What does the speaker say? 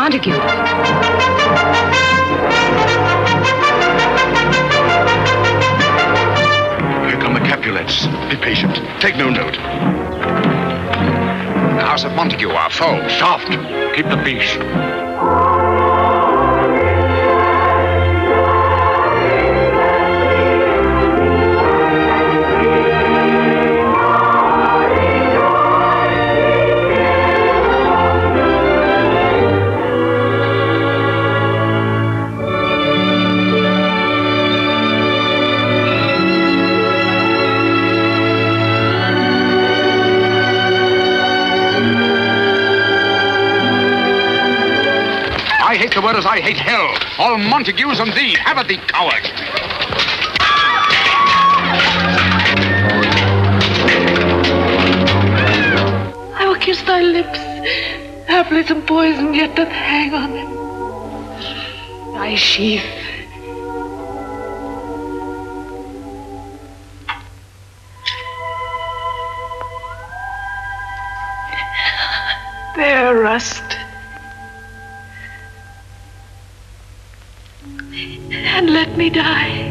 Montague. Here come the Capulets. Be patient. Take no note. The House of Montague, our foe. Soft. Keep the peace. I hate the word as I hate hell. All Montagues and thee. Have it, thee coward. I will kiss thy lips. Haply some poison yet doth hang on them. Thy sheath. There, rust. And let me die.